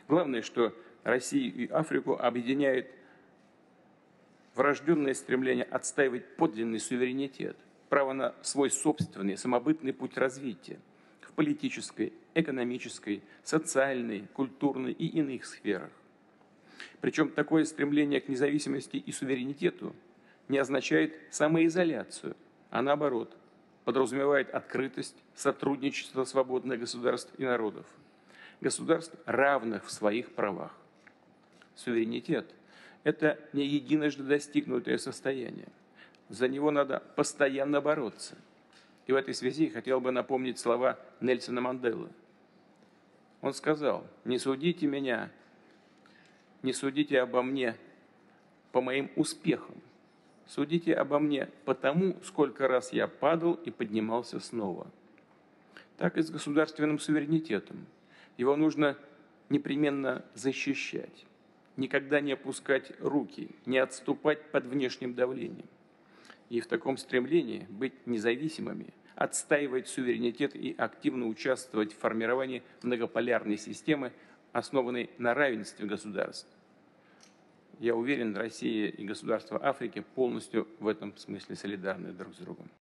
Главное, что Россию и Африку объединяет врожденное стремление отстаивать подлинный суверенитет, право на свой собственный самобытный путь развития в политической, экономической, социальной, культурной и иных сферах. Причем такое стремление к независимости и суверенитету не означает самоизоляцию, а наоборот, подразумевает открытость, сотрудничество свободных государств и народов, государств, равных в своих правах. Суверенитет – это не единожды достигнутое состояние. За него надо постоянно бороться. И в этой связи хотел бы напомнить слова Нельсона Манделы. Он сказал: «Не судите меня, не судите обо мне по моим успехам. Судите обо мне по тому, сколько раз я падал и поднимался снова». Так и с государственным суверенитетом. Его нужно непременно защищать, никогда не опускать руки, не отступать под внешним давлением. И в таком стремлении быть независимыми, отстаивать суверенитет и активно участвовать в формировании многополярной системы, основанной на равенстве государств. Я уверен, Россия и государства Африки полностью в этом смысле солидарны друг с другом.